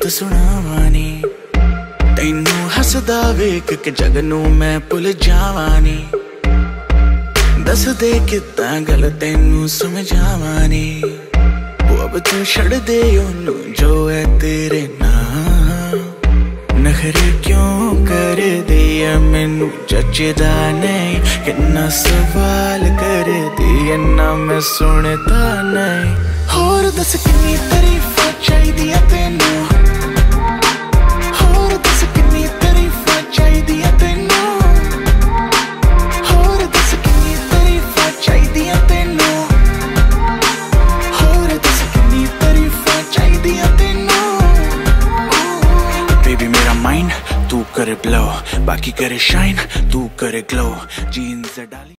सुनावानी तैनू हसदा वेख के जग नू मैं भुल जावानी दस दे किता गल तैनू समझावानी अब तू छड़ दे ओनू जो है तेरे नाम नखरे क्यों कर दिया मैनू जचदा नहीं किन्ना सवाल कर दिया ना मैं सुनता नहीं होर दस किन्नी तारीफां चाहिदियां तैनू होर दस किन्नी तारीफां चाहिदियां तैनू होर दस किन्नी तारीफां चाहिदियां तैनू होर दस किन्नी तारीफां चाहिदियां तैनू बेबी मेरा माइंड तू करे ब्लो बाकी करे शाइन तू करे ग्लो जीन्स डाली